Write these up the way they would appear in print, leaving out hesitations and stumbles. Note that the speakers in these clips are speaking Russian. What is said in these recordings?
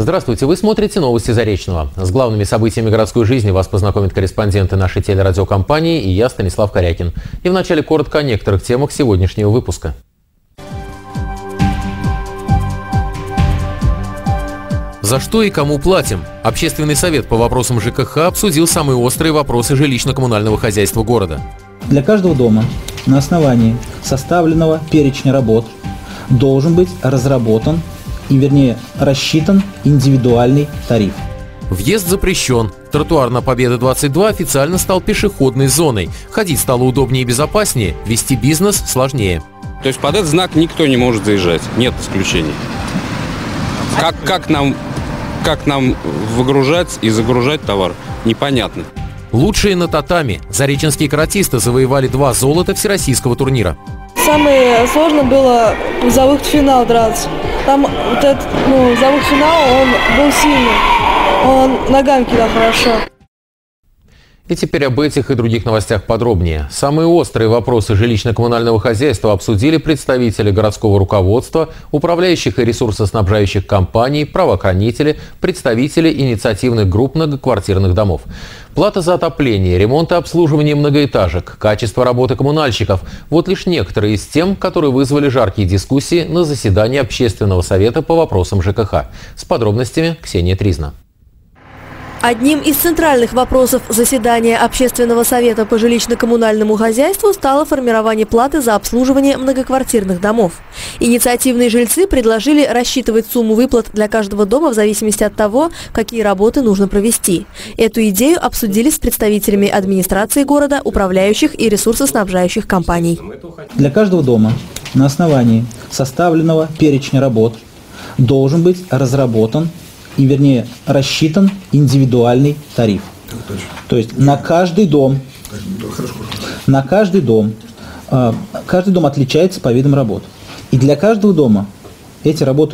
Здравствуйте, вы смотрите новости Заречного. С главными событиями городской жизни вас познакомят корреспонденты нашей телерадиокомпании и я, Станислав Корякин. И вначале коротко о некоторых темах сегодняшнего выпуска. За что и кому платим? Общественный совет по вопросам ЖКХ обсудил самые острые вопросы жилищно-коммунального хозяйства города. Для каждого дома на основании составленного перечня работ должен быть разработан рассчитан индивидуальный тариф. Въезд запрещен. Тротуар на Победы 22 официально стал пешеходной зоной. Ходить стало удобнее и безопаснее, вести бизнес сложнее. То есть под этот знак никто не может заезжать, нет исключений. Как нам выгружать и загружать товар, непонятно. Лучшие на татами. Зареченские каратисты завоевали 2 золота всероссийского турнира. Самое сложное было за выход в финал драться. Там за выход в финал он был сильный, он ногами кидал хорошо. И теперь об этих и других новостях подробнее. Самые острые вопросы жилищно-коммунального хозяйства обсудили представители городского руководства, управляющих и ресурсоснабжающих компаний, правоохранители, представители инициативных групп многоквартирных домов. Плата за отопление, ремонт и обслуживание многоэтажек, качество работы коммунальщиков – вот лишь некоторые из тем, которые вызвали жаркие дискуссии на заседании Общественного совета по вопросам ЖКХ. С подробностями Ксения Тризна. Одним из центральных вопросов заседания Общественного совета по жилищно-коммунальному хозяйству стало формирование платы за обслуживание многоквартирных домов. Инициативные жильцы предложили рассчитывать сумму выплат для каждого дома в зависимости от того, какие работы нужно провести. Эту идею обсудили с представителями администрации города, управляющих и ресурсоснабжающих компаний. Для каждого дома на основании составленного перечня работ должен быть разработан рассчитан индивидуальный тариф. То есть на каждый дом каждый дом отличается по видам работ. И для каждого дома эти работы,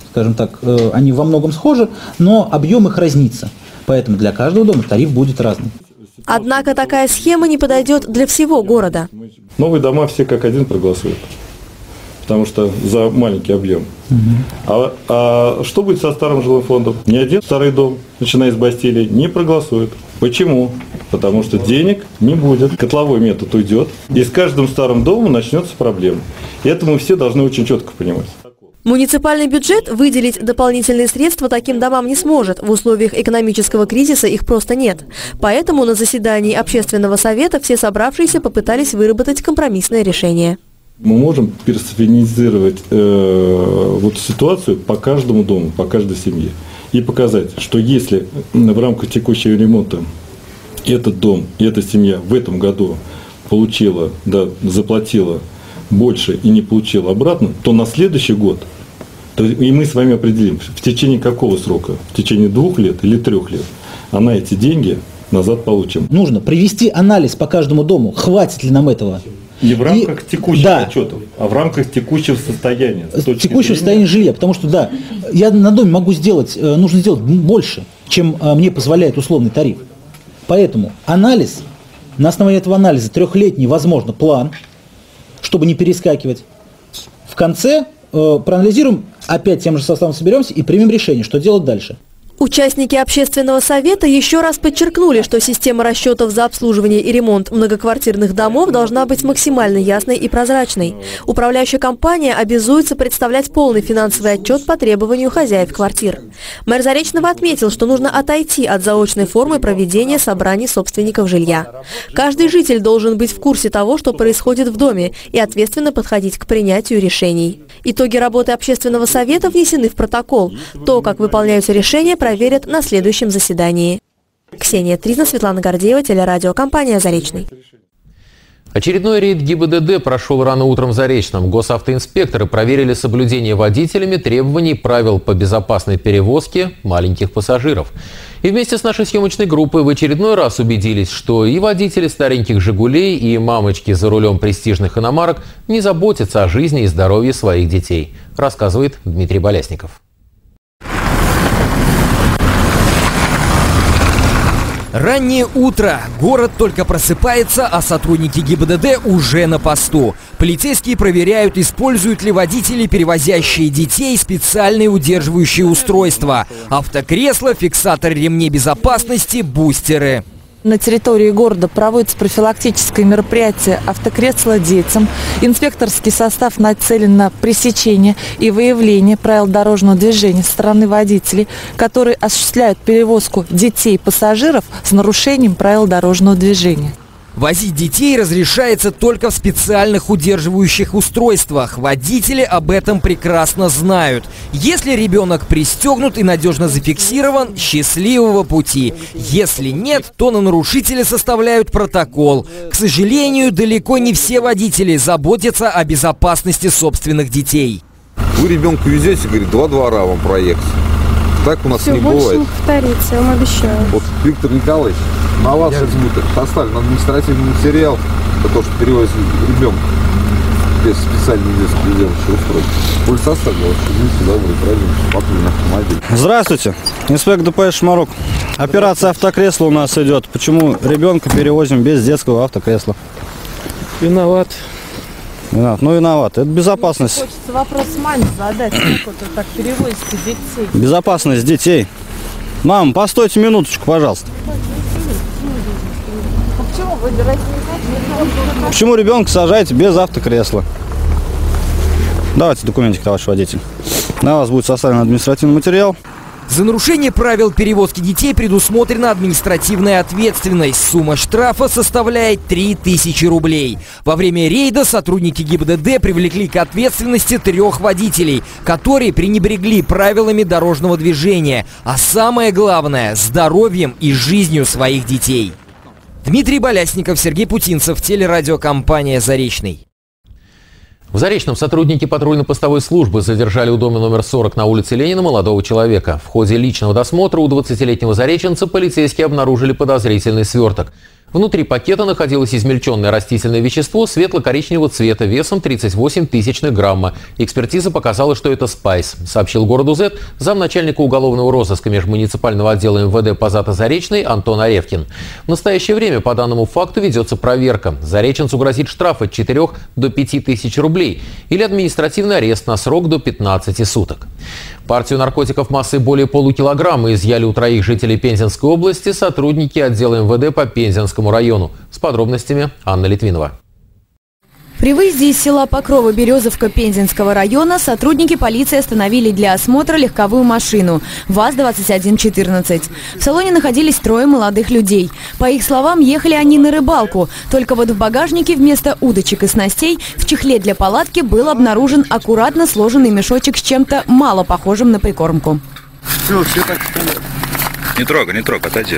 они во многом схожи, но объем их разнится. Поэтому для каждого дома тариф будет разный. Однако такая схема не подойдет для всего города. Новые дома все как один проголосуют, потому что за маленький объем. А что будет со старым жилым фондом? Ни один старый дом, начиная с Бастилии, не проголосует. Почему? Потому что денег не будет. Котловой метод уйдет, и с каждым старым домом начнется проблема. И это мы все должны очень четко понимать. Муниципальный бюджет выделить дополнительные средства таким домам не сможет. В условиях экономического кризиса их просто нет. Поэтому на заседании Общественного совета все собравшиеся попытались выработать компромиссное решение. Мы можем персонифицировать ситуацию по каждому дому, по каждой семье. И показать, что если в рамках текущего ремонта этот дом и эта семья в этом году заплатила больше и не получила обратно, то на следующий год, и мы с вами определим, в течение какого срока, в течение 2 лет или 3 лет, она эти деньги назад получим. Нужно провести анализ по каждому дому, хватит ли нам этого. Не в рамках текущих отчетов, а в рамках текущего состояния. Текущего состояния жилья. Потому что, я на доме могу нужно сделать больше, чем мне позволяет условный тариф. Поэтому анализ, на основании этого анализа 3-летний, возможно, план, чтобы не перескакивать. В конце проанализируем, опять тем же составом соберемся и примем решение, что делать дальше. Участники Общественного совета еще раз подчеркнули, что система расчетов за обслуживание и ремонт многоквартирных домов должна быть максимально ясной и прозрачной. Управляющая компания обязуется представлять полный финансовый отчет по требованию хозяев квартир. Мэр Заречного отметил, что нужно отойти от заочной формы проведения собраний собственников жилья. Каждый житель должен быть в курсе того, что происходит в доме, и ответственно подходить к принятию решений. Итоги работы Общественного совета внесены в протокол. То, как выполняются решения, проверят на следующем заседании. Ксения Тризна, Светлана Гордеева, телерадиокомпания «Заречный». Очередной рейд ГИБДД прошел рано утром в Заречном. Госавтоинспекторы проверили соблюдение водителями требований правил по безопасной перевозке маленьких пассажиров. И вместе с нашей съемочной группой в очередной раз убедились, что и водители стареньких «Жигулей», и мамочки за рулем престижных иномарок не заботятся о жизни и здоровье своих детей, рассказывает Дмитрий Болясников. Раннее утро. Город только просыпается, а сотрудники ГИБДД уже на посту. Полицейские проверяют, используют ли водители, перевозящие детей, специальные удерживающие устройства. Автокресла, фиксатор ремней безопасности, бустеры. На территории города проводится профилактическое мероприятие «Автокресло детям». Инспекторский состав нацелен на пресечение и выявление правил дорожного движения со стороны водителей, которые осуществляют перевозку детей и пассажиров с нарушением правил дорожного движения. Возить детей разрешается только в специальных удерживающих устройствах. Водители об этом прекрасно знают. Если ребенок пристегнут и надежно зафиксирован, счастливого пути. Если нет, то на нарушителя составляют протокол. К сожалению, далеко не все водители заботятся о безопасности собственных детей. Вы ребенка везете, говорит, 2 двора вам проехать. Так у нас все, не больше бывает. Не повторится, я вам обещаю. Вот, Виктор Николаевич, на вас сейчас будет составлен административный материал, за то, что перевозит ребенка без специального детского удерживающего устройства. Пульс составил, извините, добрый, правильно, патрульный автомобиль. Здравствуйте, инспектор ДПС Шмарок. Операция «Автокресло» у нас идет. Почему ребенка перевозим без детского автокресла? Виноват. Ну, виноват. Это безопасность. Хочется вопрос маме задать, как вот вы так перевозите детей. Безопасность детей. Мам, постойте минуточку, пожалуйста. Почему вы Почему ребенка сажаете без автокресла? Давайте документик, товарищ водитель. На вас будет составлен административный материал. За нарушение правил перевозки детей предусмотрена административная ответственность. Сумма штрафа составляет 3000 рублей. Во время рейда сотрудники ГИБДД привлекли к ответственности 3 водителей, которые пренебрегли правилами дорожного движения, а самое главное – здоровьем и жизнью своих детей. Дмитрий Болясников, Сергей Путинцев, телерадиокомпания «Заречный». В Заречном сотрудники патрульно-постовой службы задержали у дома номер 40 на улице Ленина молодого человека. В ходе личного досмотра у 20-летнего зареченца полицейские обнаружили подозрительный сверток. Внутри пакета находилось измельченное растительное вещество светло-коричневого цвета весом 38 тысячных грамма. Экспертиза показала, что это спайс, сообщил городу Z замначальника уголовного розыска межмуниципального отдела МВД по Заречной Антон Аревкин. В настоящее время по данному факту ведется проверка. Зареченцу грозит штраф от 4 до 5 тысяч рублей или административный арест на срок до 15 суток. Партию наркотиков массой более полукилограмма изъяли у 3 жителей Пензенской области сотрудники отдела МВД по Пензенскому району. С подробностями Анна Литвинова. При выезде из села Покрово-Березовка Пензенского района сотрудники полиции остановили для осмотра легковую машину ВАЗ-2114. В салоне находились 3 молодых людей. По их словам, ехали они на рыбалку. Только вот в багажнике вместо удочек и снастей в чехле для палатки был обнаружен аккуратно сложенный мешочек с чем-то мало похожим на прикормку. Все так. Не трогай, отойди.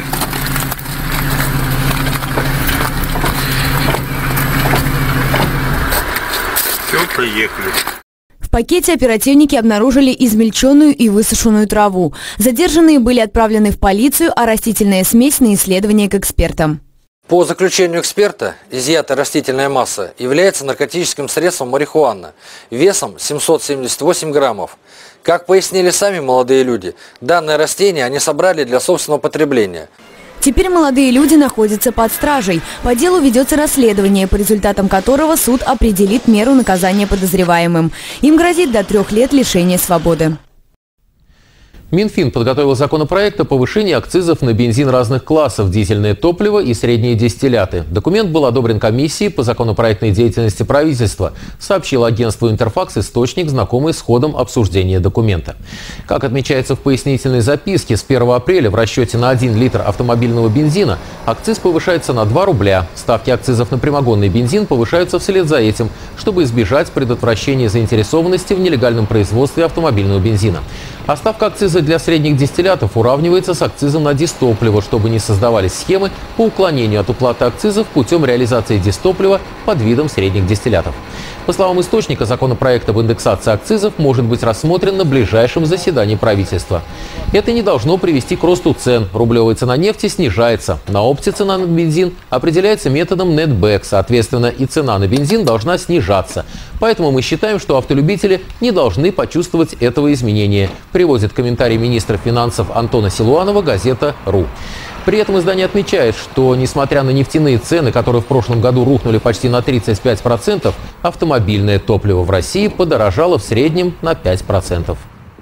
Приехали. В пакете оперативники обнаружили измельченную и высушенную траву. Задержанные были отправлены в полицию, а растительная смесь на исследование к экспертам. По заключению эксперта, изъятая растительная масса является наркотическим средством марихуана весом 778 граммов. Как пояснили сами молодые люди, данное растение они собрали для собственного потребления. Теперь молодые люди находятся под стражей. По делу ведется расследование, по результатам которого суд определит меру наказания подозреваемым. Им грозит до 3 лет лишения свободы. Минфин подготовил законопроект о повышении акцизов на бензин разных классов, дизельное топливо и средние дистилляты. Документ был одобрен комиссией по законопроектной деятельности правительства, сообщил агентству «Интерфакс» источник, знакомый с ходом обсуждения документа. Как отмечается в пояснительной записке, с 1 апреля в расчете на 1 литр автомобильного бензина акциз повышается на 2 рубля. Ставки акцизов на прямогонный бензин повышаются вслед за этим, чтобы избежать предотвращения заинтересованности в нелегальном производстве автомобильного бензина. А ставка акциза для средних дистиллятов уравнивается с акцизом на дистопливо, чтобы не создавались схемы по уклонению от уплаты акцизов путем реализации дистоплива под видом средних дистиллятов. По словам источника, законопроект об индексации акцизов может быть рассмотрен на ближайшем заседании правительства. Это не должно привести к росту цен. Рублевая цена нефти снижается. На опте цена на бензин определяется методом нетбэк. Соответственно, и цена на бензин должна снижаться. Поэтому мы считаем, что автолюбители не должны почувствовать этого изменения, приводит комментарий министра финансов Антона Силуанова газета «РУ». При этом издание отмечает, что, несмотря на нефтяные цены, которые в прошлом году рухнули почти на 35%, автомобильное топливо в России подорожало в среднем на 5%.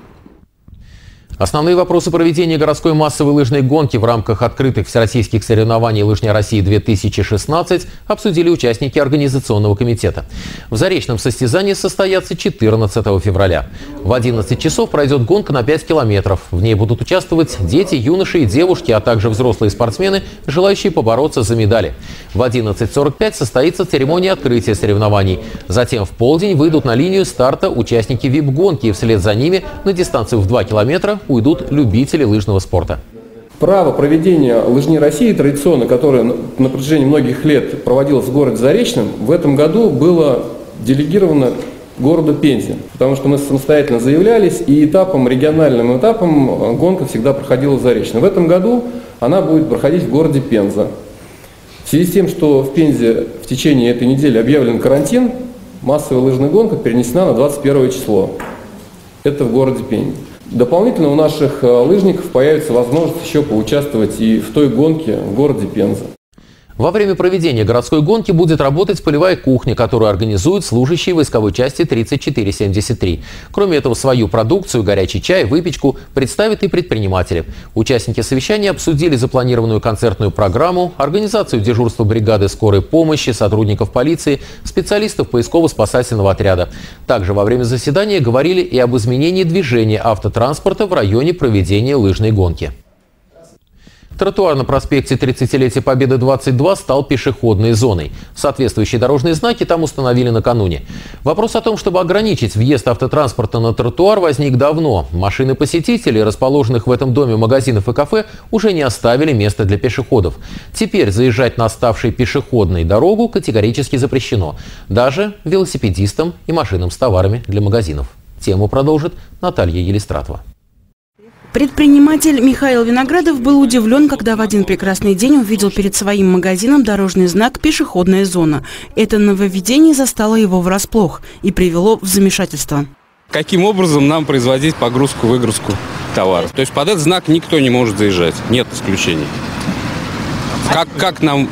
Основные вопросы проведения городской массовой лыжной гонки в рамках открытых всероссийских соревнований «Лыжня России-2016» обсудили участники организационного комитета. В Заречном состязании состоятся 14 февраля. В 11 часов пройдет гонка на 5 километров. В ней будут участвовать дети, юноши и девушки, а также взрослые спортсмены, желающие побороться за медали. В 11:45 состоится церемония открытия соревнований. Затем в полдень выйдут на линию старта участники ВИП-гонки, и вслед за ними на дистанцию в 2 километра уйдут любители лыжного спорта. Право проведения «Лыжни России» традиционно, которое на протяжении многих лет проводилось в городе Заречном, в этом году было делегировано городу Пензе, потому что мы самостоятельно заявлялись, и региональным этапом гонка всегда проходила в Заречном. В этом году она будет проходить в городе Пенза. В связи с тем, что в Пензе в течение этой недели объявлен карантин, массовая лыжная гонка перенесена на 21 число. Это в городе Пензе. Дополнительно у наших лыжников появится возможность еще поучаствовать и в той гонке в городе Пенза. Во время проведения городской гонки будет работать полевая кухня, которую организуют служащие войсковой части 3473. Кроме этого, свою продукцию, горячий чай, выпечку представят и предприниматели. Участники совещания обсудили запланированную концертную программу, организацию дежурства бригады скорой помощи, сотрудников полиции, специалистов поисково-спасательного отряда. Также во время заседания говорили и об изменении движения автотранспорта в районе проведения лыжной гонки. Тротуар на проспекте 30-летия Победы 22 стал пешеходной зоной. Соответствующие дорожные знаки там установили накануне. Вопрос о том, чтобы ограничить въезд автотранспорта на тротуар, возник давно. Машины посетителей, расположенных в этом доме магазинов и кафе, уже не оставили места для пешеходов. Теперь заезжать на ставшей пешеходной дорогу категорически запрещено. Даже велосипедистам и машинам с товарами для магазинов. Тему продолжит Наталья Елистратова. Предприниматель Михаил Виноградов был удивлен, когда в один прекрасный день увидел перед своим магазином дорожный знак «Пешеходная зона». Это нововведение застало его врасплох и привело в замешательство. Каким образом нам производить погрузку-выгрузку товара? То есть под этот знак никто не может заезжать, нет исключений. Как нам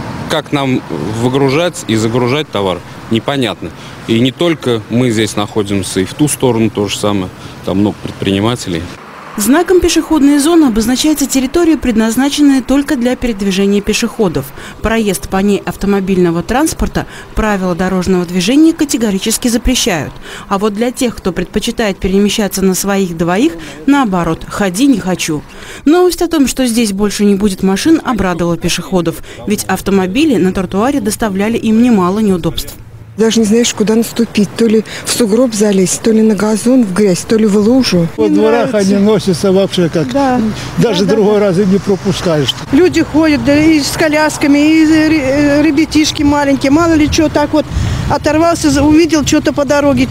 выгружать и загружать товар, непонятно. И не только мы здесь находимся, и в ту сторону то же самое, там много предпринимателей. Знаком «Пешеходная зона» обозначается территория, предназначенная только для передвижения пешеходов. Проезд по ней автомобильного транспорта правила дорожного движения категорически запрещают. А вот для тех, кто предпочитает перемещаться на своих двоих, наоборот, ходи не хочу. Новость о том, что здесь больше не будет машин, обрадовала пешеходов. Ведь автомобили на тротуаре доставляли им немало неудобств. Даже не знаешь, куда наступить. То ли в сугроб залезть, то ли на газон, в грязь, то ли в лужу. Во дворах они носятся вообще как. Да. Даже другой раз и не пропускаешь. Люди ходят да, и с колясками, и ребятишки маленькие. Мало ли что, так вот оторвался, увидел что-то по дороге.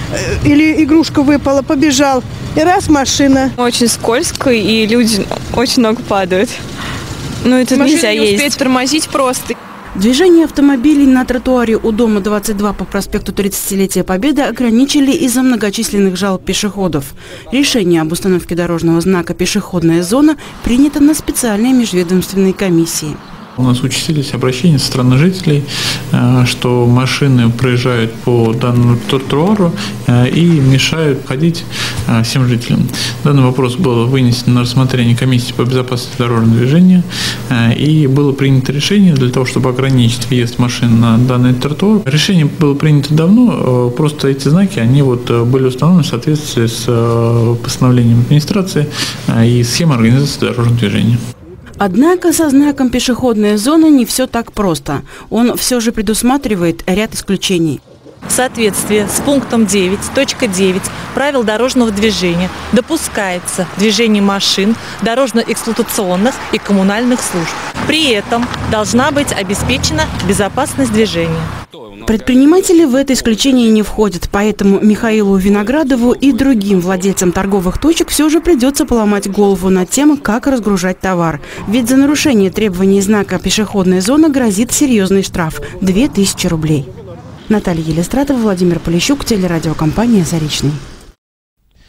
Или игрушка выпала, побежал. И раз машина. Очень скользко, и люди очень много падают. Ну, это нельзя ездить. Успеть тормозить просто. Движение автомобилей на тротуаре у дома 22 по проспекту 30-летия Победы ограничили из-за многочисленных жалоб пешеходов. Решение об установке дорожного знака «Пешеходная зона» принято на специальной межведомственной комиссии. У нас участились обращения со стороны жителей, что машины проезжают по данному тротуару и мешают ходить всем жителям. Данный вопрос был вынесен на рассмотрение комиссии по безопасности дорожного движения, и было принято решение для того, чтобы ограничить въезд машин на данный тротуар. Решение было принято давно, просто эти знаки они были установлены в соответствии с постановлением администрации и схемой организации дорожного движения. Однако со знаком «Пешеходная зона» не все так просто. Он все же предусматривает ряд исключений. В соответствии с пунктом 9.9 правил дорожного движения допускается движение машин, дорожно-эксплуатационных и коммунальных служб. При этом должна быть обеспечена безопасность движения. Предприниматели в это исключение не входят, поэтому Михаилу Виноградову и другим владельцам торговых точек все же придется поломать голову над тем, как разгружать товар. Ведь за нарушение требований знака «Пешеходная зона» грозит серьезный штраф – 2000 рублей. Наталья Елистратова, Владимир Полищук, телерадиокомпания «Заречный».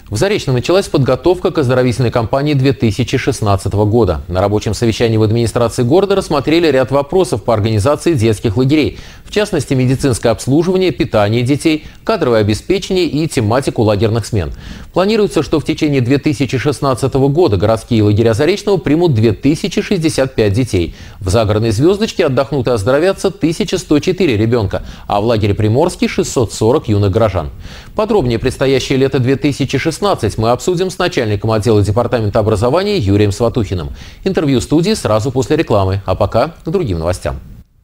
В Заречном началась подготовка к оздоровительной кампании 2016 года. На рабочем совещании в администрации города рассмотрели ряд вопросов по организации детских лагерей. В частности, медицинское обслуживание, питание детей, кадровое обеспечение и тематику лагерных смен. Планируется, что в течение 2016 года городские лагеря Заречного примут 2065 детей. В загородной «Звездочке» отдохнут и оздоровятся 1104 ребенка, а в лагере Приморский – 640 юных горожан. Подробнее предстоящее лето 2016 мы обсудим с начальником отдела департамента образования Юрием Сватухиным. Интервью студии сразу после рекламы. А пока к другим новостям.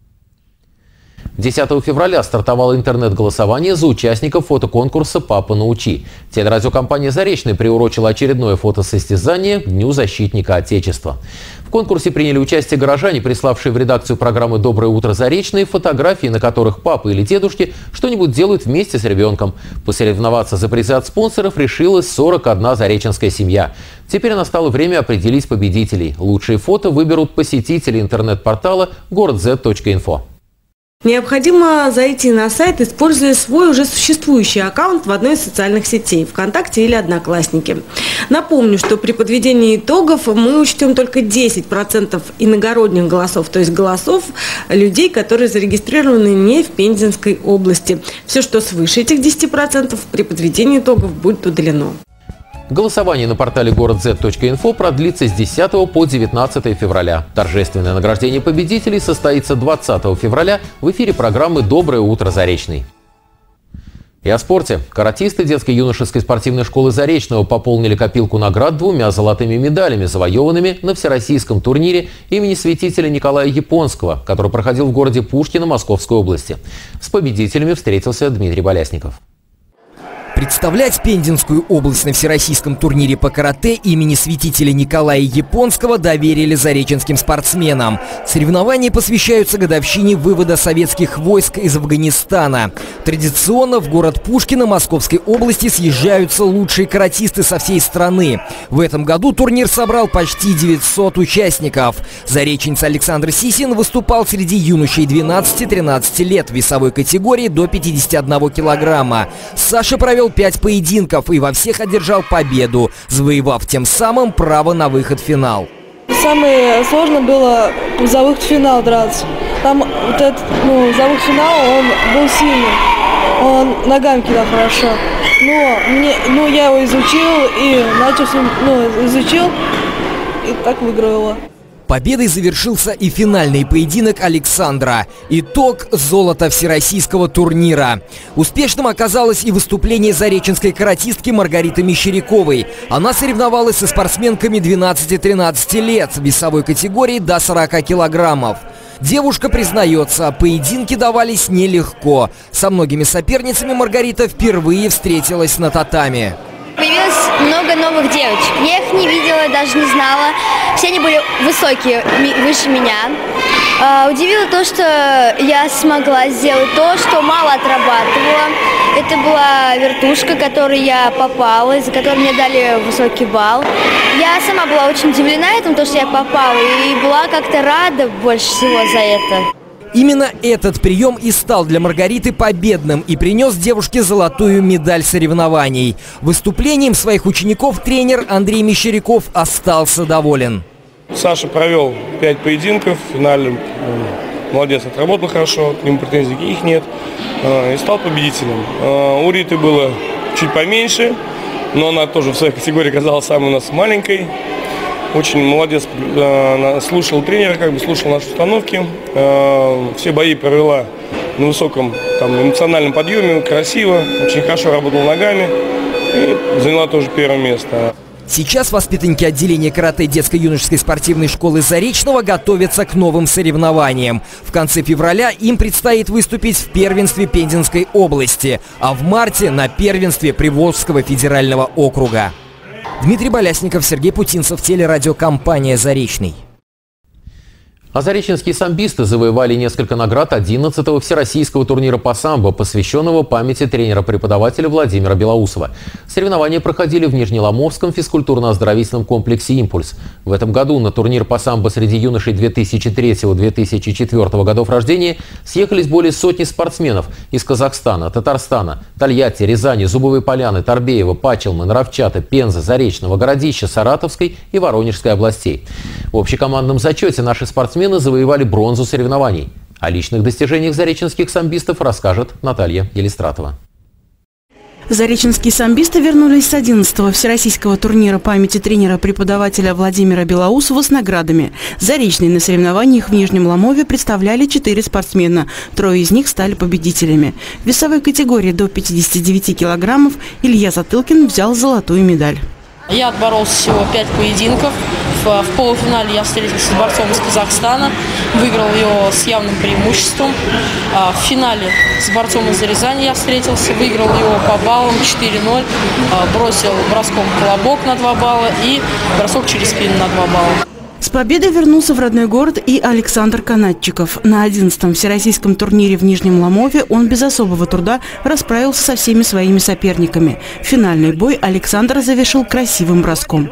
10 февраля стартовало интернет-голосование за участников фотоконкурса «Папа, научи». Телерадиокомпания «Заречный» приурочила очередное фотосостязание к Дню защитника Отечества. В конкурсе приняли участие горожане, приславшие в редакцию программы «Доброе утро, Заречный» фотографии, на которых папы или дедушки что-нибудь делают вместе с ребенком. Посоревноваться за призы от спонсоров решилась 41 зареченская семья. Теперь настало время определить победителей. Лучшие фото выберут посетители интернет-портала городz.инфо. Необходимо зайти на сайт, используя свой уже существующий аккаунт в одной из социальных сетей – ВКонтакте или Одноклассники. Напомню, что при подведении итогов мы учтем только 10% иногородних голосов, то есть голосов людей, которые зарегистрированы не в Пензенской области. Все, что свыше этих 10%, при подведении итогов будет удалено. Голосование на портале городz.инфо продлится с 10 по 19 февраля. Торжественное награждение победителей состоится 20 февраля в эфире программы «Доброе утро, Заречный». И о спорте. Каратисты детской юношеской спортивной школы Заречного пополнили копилку наград 2 золотыми медалями, завоеванными на всероссийском турнире имени святителя Николая Японского, который проходил в городе Пушкино Московской области. С победителями встретился Дмитрий Болясников. Представлять Пензенскую область на всероссийском турнире по карате имени святителя Николая Японского доверили зареченским спортсменам. Соревнования посвящаются годовщине вывода советских войск из Афганистана. Традиционно в город Пушкино Московской области съезжаются лучшие каратисты со всей страны. В этом году турнир собрал почти 900 участников. Зареченец Александр Сисин выступал среди юношей 12-13 лет в весовой категории до 51 килограмма. Саша провел 5 поединков и во всех одержал победу, завоевав тем самым право на выход в финал. Самое сложное было за выход в финал драться. Там вот этот, за выход в финал он был сильный, он ногами кидал хорошо. Но я его изучил и начал с ним, изучил и так выиграл его. Победой завершился и финальный поединок Александра. Итог – золото всероссийского турнира. Успешным оказалось и выступление зареченской каратистки Маргариты Мещеряковой. Она соревновалась со спортсменками 12-13 лет в весовой категории до 40 килограммов. Девушка признается, поединки давались нелегко. Со многими соперницами Маргарита впервые встретилась на татами. Появилось много новых девочек. Я их не видела, даже не знала. Все они были высокие, выше меня. Удивило то, что я смогла сделать то, что мало отрабатывала. Это была вертушка, которой я попала, за которую мне дали высокий балл. Я сама была очень удивлена этому, то, что я попала, и была как-то рада больше всего за это. Именно этот прием и стал для Маргариты победным и принес девушке золотую медаль соревнований. Выступлением своих учеников тренер Андрей Мещеряков остался доволен. Саша провел 5 поединков, в финале молодец, отработал хорошо, к нему претензий их нет, и стал победителем. У Риты было чуть поменьше, но она тоже в своей категории оказалась самой у нас маленькой. Очень молодец, слушал тренера, слушал наши установки. Все бои провела на высоком эмоциональном подъеме, красиво, очень хорошо работала ногами и заняла тоже первое место. Сейчас воспитанники отделения карате детской юношеской спортивной школы Заречного готовятся к новым соревнованиям. В конце февраля им предстоит выступить в первенстве Пензенской области, а в марте на первенстве Приволжского федерального округа. Дмитрий Болясников, Сергей Путинцев, телерадиокомпания «Заречный». А зареченские самбисты завоевали несколько наград 11-го всероссийского турнира по самбо, посвященного памяти тренера-преподавателя Владимира Белоусова. Соревнования проходили в Нижнеломовском физкультурно-оздоровительном комплексе «Импульс». В этом году на турнир по самбо среди юношей 2003-2004 годов рождения съехались более сотни спортсменов из Казахстана, Татарстана, Тольятти, Рязани, Зубовой Поляны, Торбеева, Пачелмы, Наровчата, Пензы, Заречного, Городища, Саратовской и Воронежской областей. В общекомандном зачете наши спортсмены завоевали бронзу соревнований. О личных достижениях зареченских самбистов расскажет Наталья Елистратова. Зареченские самбисты вернулись с 11-го всероссийского турнира памяти тренера-преподавателя Владимира Белоусова с наградами. Заречные на соревнованиях в Нижнем Ломове представляли 4 спортсмена. 3 из них стали победителями. В весовой категории до 59 килограммов Илья Затылкин взял золотую медаль. Я отборолся всего 5 поединков. В полуфинале я встретился с борцом из Казахстана, выиграл его с явным преимуществом. В финале с борцом из Рязани я встретился, выиграл его по баллам 4-0, бросил броском колобок на 2 балла и бросок через спину на 2 балла. С победой вернулся в родной город и Александр Канатчиков. На 11-м всероссийском турнире в Нижнем Ломове он без особого труда расправился со всеми своими соперниками. Финальный бой Александр завершил красивым броском.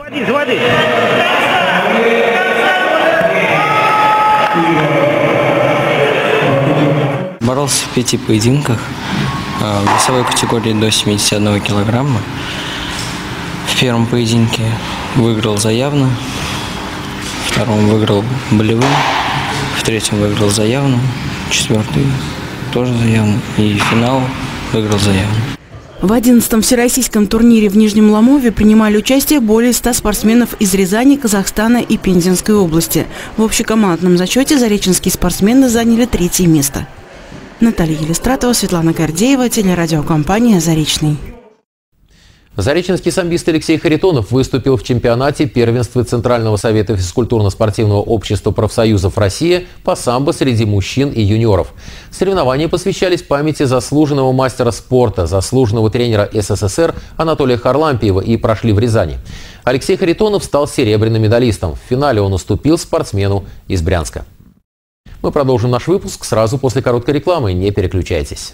Боролся в 5 поединках в весовой категории до 71 килограмма. В первом поединке выиграл заявно. В втором выиграл болевым, в третьем выиграл заявно, 4-й тоже заявно и финал выиграл заявно. В 11-м всероссийском турнире в Нижнем Ломове принимали участие более 100 спортсменов из Рязани, Казахстана и Пензенской области. В общекомандном зачете зареченские спортсмены заняли 3-е место. Наталья Елистратова, Светлана Гордеева, телерадиокомпания «Заречный». Зареченский самбист Алексей Харитонов выступил в чемпионате первенства Центрального совета физкультурно-спортивного общества профсоюзов России по самбо среди мужчин и юниоров. Соревнования посвящались памяти заслуженного мастера спорта, заслуженного тренера СССР Анатолия Харлампиева и прошли в Рязани. Алексей Харитонов стал серебряным медалистом. В финале он уступил спортсмену из Брянска. Мы продолжим наш выпуск сразу после короткой рекламы. Не переключайтесь.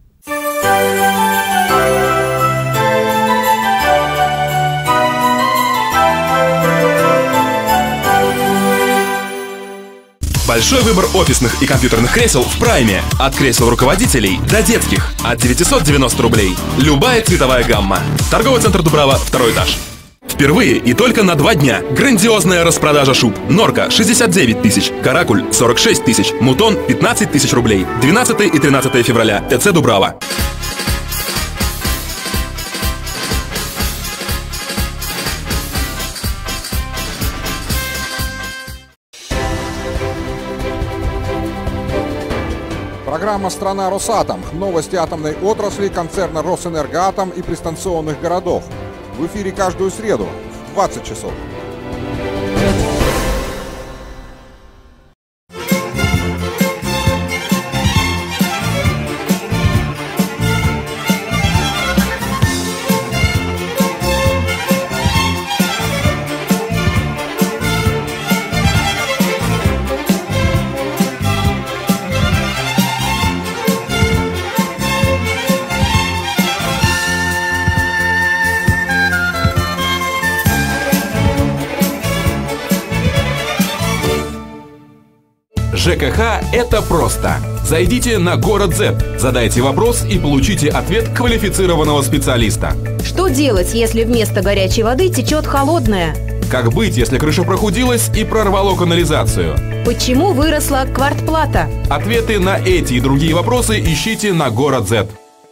Большой выбор офисных и компьютерных кресел в Прайме. От кресел руководителей до детских. От 990 рублей. Любая цветовая гамма. Торговый центр Дубрава, 2-й этаж. Впервые и только на 2 дня. Грандиозная распродажа шуб. Норка 69 тысяч, Каракуль 46 тысяч, Мутон 15 тысяч рублей. 12 и 13 февраля. ТЦ Дубрава. Программа «Страна Росатом». Новости атомной отрасли, концерна «Росэнергоатом» и пристанционных городов. В эфире каждую среду в 20 часов. ЖКХ – это просто. Зайдите на Город Z, задайте вопрос и получите ответ квалифицированного специалиста. Что делать, если вместо горячей воды течет холодная? Как быть, если крыша прохудилась и прорвало канализацию? Почему выросла квартплата? Ответы на эти и другие вопросы ищите на Город Z.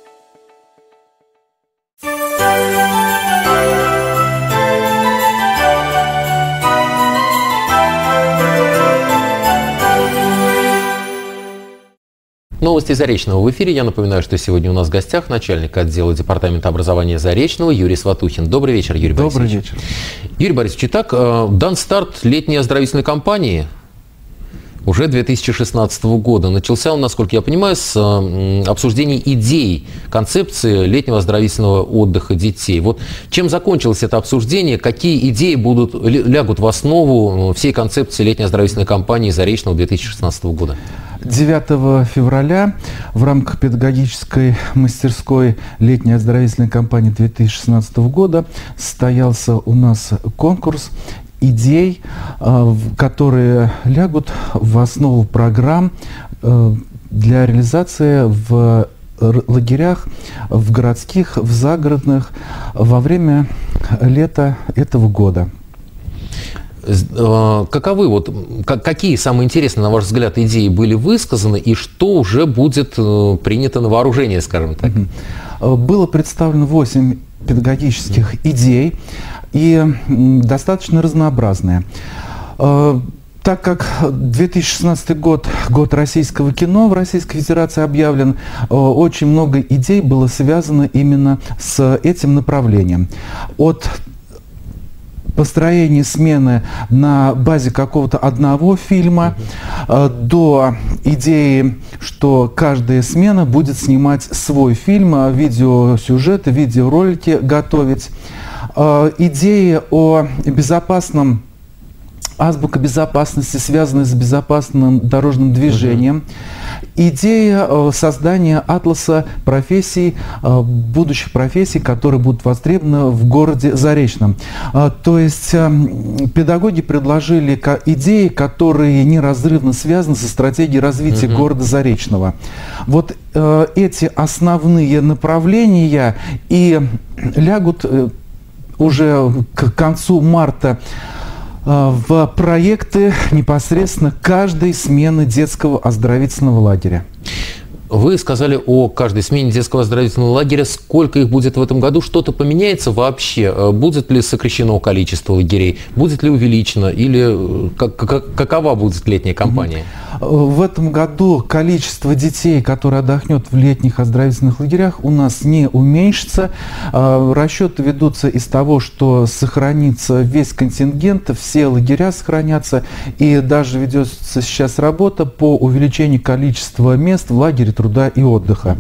Новости Заречного в эфире. Я напоминаю, что сегодня у нас в гостях начальник отдела департамента образования Заречного Юрий Сватухин. Добрый вечер, Юрий Борисович. Добрый вечер. Юрий Борисович, итак, дан старт летней оздоровительной кампании. уже 2016 года. Начался он, насколько я понимаю, с обсуждений идей концепции летнего оздоровительного отдыха детей. Вот чем закончилось это обсуждение, какие идеи лягут в основу всей концепции летней оздоровительной кампании Заречного 2016 года? 9 февраля в рамках педагогической мастерской летней оздоровительной кампании 2016 года состоялся у нас конкурс идей, которые лягут в основу программ для реализации в лагерях, в городских, в загородных во время лета этого года. Каковы, какие самые интересные, на ваш взгляд, идеи были высказаны и что уже будет принято на вооружение, скажем так? Было представлено 8 педагогических идей и достаточно разнообразные. Так как 2016 год, год российского кино в Российской Федерации объявлен, очень много идей было связано именно с этим направлением. От построение смены на базе какого-то одного фильма до идеи, что каждая смена будет снимать свой фильм, видеосюжеты, видеоролики готовить. Идеи о безопасном, азбука безопасности, связанная с безопасным дорожным движением. Идея создания атласа профессий, будущих профессий, которые будут востребованы в городе Заречном. То есть педагоги предложили идеи, которые неразрывно связаны со стратегией развития города Заречного. Вот эти основные направления и лягут уже к концу марта в проекты непосредственно каждой смены детского оздоровительного лагеря. Вы сказали о каждой смене детского оздоровительного лагеря. Сколько их будет в этом году? Что-то поменяется вообще? Будет ли сокращено количество лагерей? Будет ли увеличено? Или какова будет летняя кампания? В этом году количество детей, которые отдохнет в летних оздоровительных лагерях, у нас не уменьшится. Расчеты ведутся из того, что сохранится весь контингент, все лагеря сохранятся. И даже ведется сейчас работа по увеличению количества мест в лагере труда и отдыха.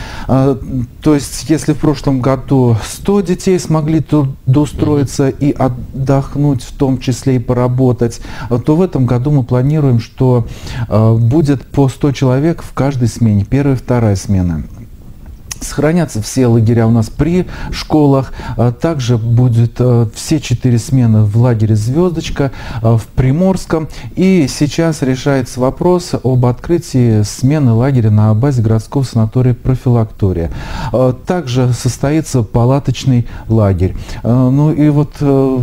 То есть, если в прошлом году 100 детей смогли устроиться и отдохнуть, в том числе и поработать, то в этом году мы планируем, что будет по 100 человек в каждой смене, первая и вторая смена. Сохранятся все лагеря у нас при школах. Также будет все 4 смены в лагере «Звездочка» в Приморском. И сейчас решается вопрос об открытии смены лагеря на базе городского санатория «Профилактория». Также состоится палаточный лагерь. Ну и вот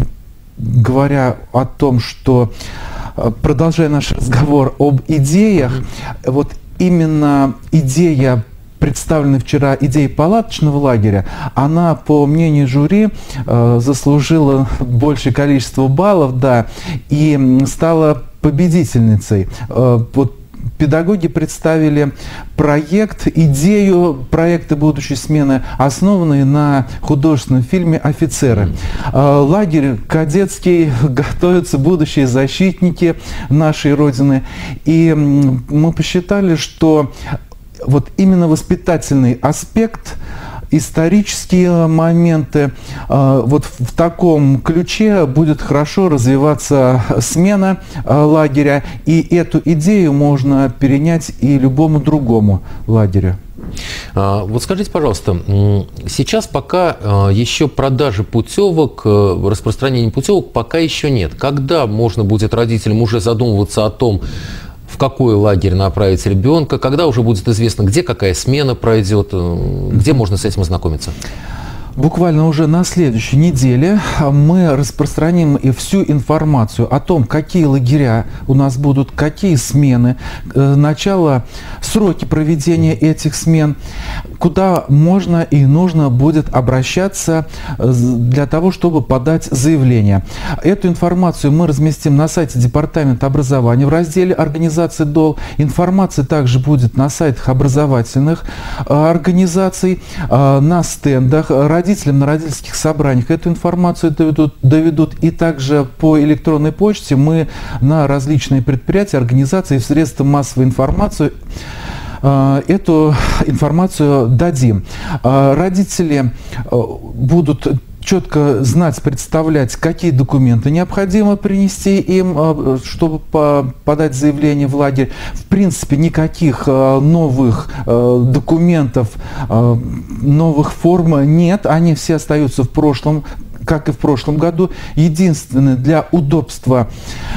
говоря о том, что, продолжая наш разговор об идеях, вот именно идея, представленная вчера, идея палаточного лагеря, она, по мнению жюри, заслужила большее количество баллов, да, и стала победительницей. Вот педагоги представили проект, идею проекта будущей смены, основанный на художественном фильме «Офицеры». Лагерь кадетский, готовятся будущие защитники нашей Родины. И мы посчитали, что вот именно воспитательный аспект, исторические моменты, вот в таком ключе будет хорошо развиваться смена лагеря, и эту идею можно перенять и любому другому лагерю. Вот скажите, пожалуйста, сейчас пока еще продажи путевок, распространения путевок пока еще нет. Когда можно будет родителям уже задумываться о том, в какой лагерь направить ребенка, когда уже будет известно, где какая смена пройдет, где можно с этим ознакомиться? Буквально уже на следующей неделе мы распространим и всю информацию о том, какие лагеря у нас будут, какие смены, начало, сроки проведения этих смен, куда можно и нужно будет обращаться для того, чтобы подать заявление. Эту информацию мы разместим на сайте Департамента образования в разделе «Организации ДОЛ». Информация также будет на сайтах образовательных организаций, на стендах. Родители родителям на родительских собраниях эту информацию доведут. И также по электронной почте мы на различные предприятия, организации, в средства массовой информации эту информацию дадим. Родители будут четко знать, представлять, какие документы необходимо принести им, чтобы подать заявление в лагерь. В принципе, никаких новых документов, новых форм нет, они все остаются в прошлом, как и в прошлом году. Единственное, для удобства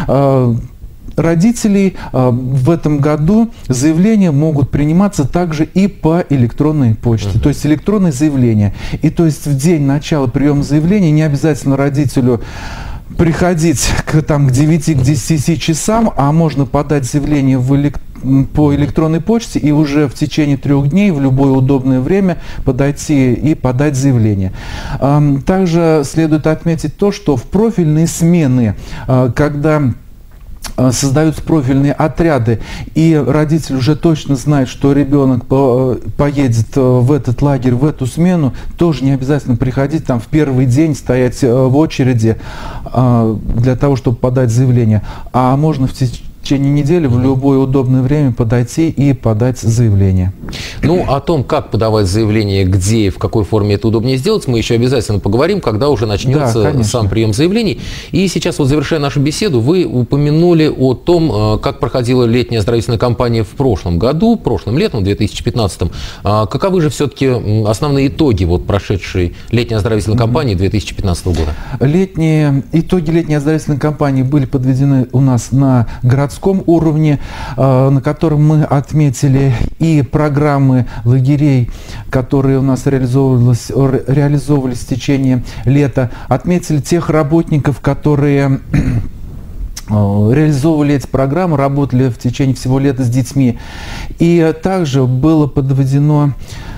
родителей в этом году заявления могут приниматься также и по электронной почте, то есть электронные заявления. И то есть в день начала приема заявления не обязательно родителю приходить к 9-10 часам, а можно подать заявление по электронной почте и уже в течение 3 дней в любое удобное время подойти и подать заявление. Также следует отметить то, что в профильные смены, когда создаются профильные отряды, и родитель уже точно знает, что ребенок поедет в этот лагерь, в эту смену, тоже не обязательно приходить в первый день, стоять в очереди для того, чтобы подать заявление, а можно в течение недели в любое удобное время подойти и подать заявление. Ну, о том, как подавать заявление, где и в какой форме это удобнее сделать, мы еще обязательно поговорим, когда уже начнется сам прием заявлений. И сейчас, завершая нашу беседу, вы упомянули о том, как проходила летняя оздоровительная кампания в прошлом году, прошлым летом, 2015. Каковы же все-таки основные итоги прошедшей летней оздоровительной кампании 2015 года? Итоги летней оздоровительной кампании были подведены у нас на городском уровне, на котором мы отметили и программы лагерей, которые у нас реализовывались в течение лета, отметили тех работников, которые реализовывали эти программы, работали в течение всего лета с детьми. И также были подведены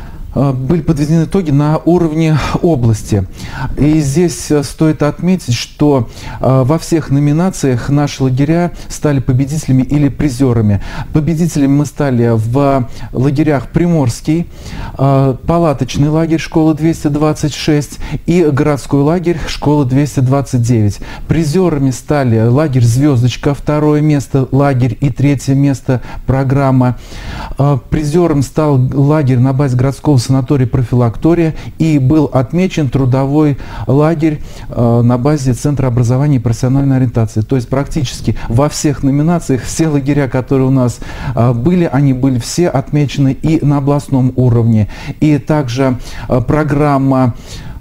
итоги на уровне области. И здесь стоит отметить, что во всех номинациях наши лагеря стали победителями или призерами. Победителями мы стали в лагерях Приморский, палаточный лагерь школы 226 и городской лагерь школы 229. Призерами стали лагерь «Звездочка», 2-е место лагерь и 3-е место программа. Призером стал лагерь на базе городского санатория «Профилактория», и был отмечен трудовой лагерь на базе Центра образования и профессиональной ориентации. То есть практически во всех номинациях все лагеря, которые у нас были, они были все отмечены и на областном уровне. И также программа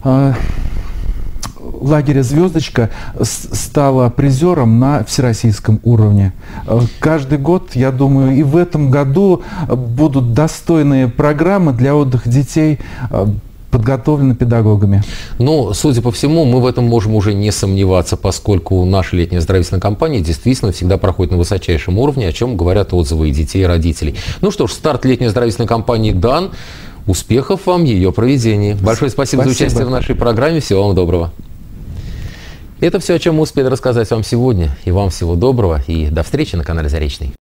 лагеря «Звездочка» стала призером на всероссийском уровне. Каждый год, я думаю, и в этом году будут достойные программы для отдыха детей, подготовлены педагогами. Но, судя по всему, мы в этом можем уже не сомневаться, поскольку наша летняя оздоровительная кампания действительно всегда проходит на высочайшем уровне, о чем говорят отзывы и детей, и родителей. Ну что ж, старт летней оздоровительной кампании дан. Успехов вам в ее проведении. Большое спасибо за участие в нашей программе. Всего вам доброго. Это все, о чем мы успели рассказать вам сегодня. И вам всего доброго. И до встречи на канале Заречный.